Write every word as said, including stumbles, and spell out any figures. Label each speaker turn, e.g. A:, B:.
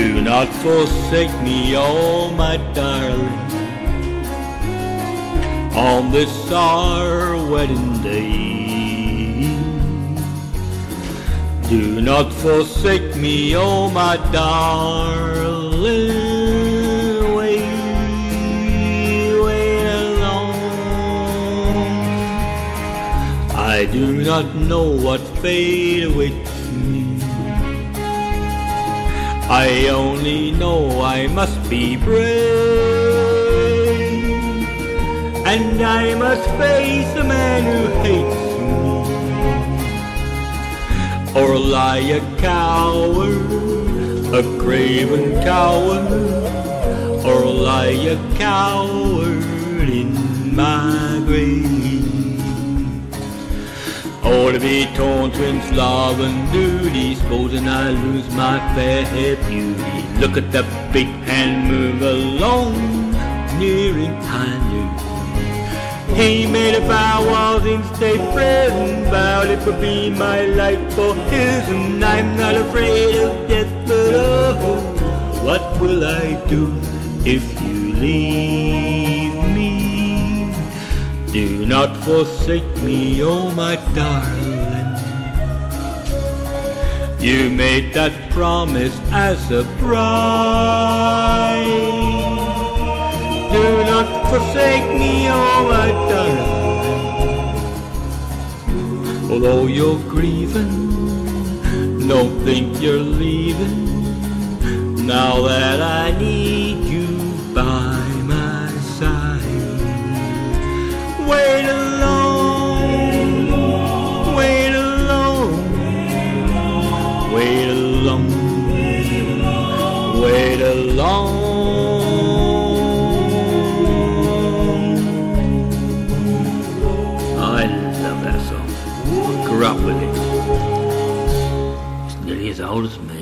A: Do not forsake me, oh my darling, on this our wedding day. Do not forsake me, oh my darling, wait, wait alone. I do not know what fate awaits me, I only know I must be brave, and I must face a man who hates me, or lie a coward, a craven coward, or lie a coward in my grave. Oh, to be torn twin love and duty, supposing I lose my fair beauty. Look at that big hand move along, nearing high noon. He made a vow while things stay present, vowed it would be my life for his, and I'm not afraid of death, but oh, what will I do if you leave me? Do not forsake me, oh my darling. You made that promise as a bride. Do not forsake me, oh my darling. Although you're grieving, don't think you're leaving, now that I need you by my side. Wait alone, wait alone, wait alone, wait alone. I love that song. I grew up with it. It's nearly as old as me.